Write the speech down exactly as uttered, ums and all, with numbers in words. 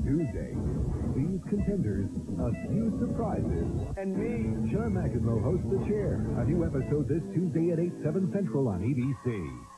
Tuesday. These contenders, a few surprises, and me, John McEnroe, hosts The Chair. A new episode this Tuesday at eight, seven Central on A B C.